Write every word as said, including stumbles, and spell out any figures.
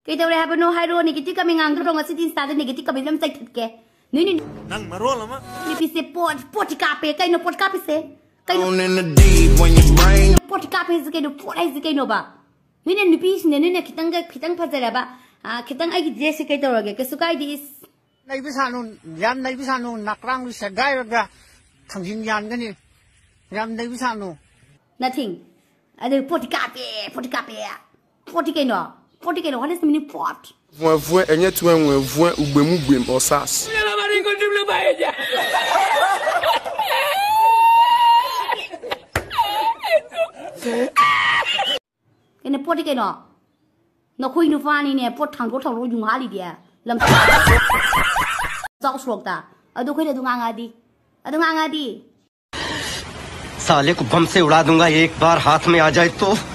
kay tawre haba no hayro negative kami ngang dro nga sitin sa negative kami lam sai thatke ni ni nang maro lama ni pise pot pot kape kay no pot kape se kay no in the deep when your brain pot kape se kay no pot ai se kay no ba ni ne ni pis ne ne kitang ga kitang phajara ba a kitang ai je se kay tawre ke su kai dis nei bisanu yam nei bisanu nakrang se gai ga thangjin yan ga ni yam nei bisanu nothing adu pot kape pot kape pot kay no pot kay no what is the meaning pot Voin voin enye tu en voin ugbemu gbem osas. Kene pot ke no no khui nu fa ni ne pot thang ko thang ro yung ha li dia lam zao slok ta adu khoi du nga nga di adu nga nga di साले को बम से उड़ा दूंगा एक बार हाथ में आ जाए तो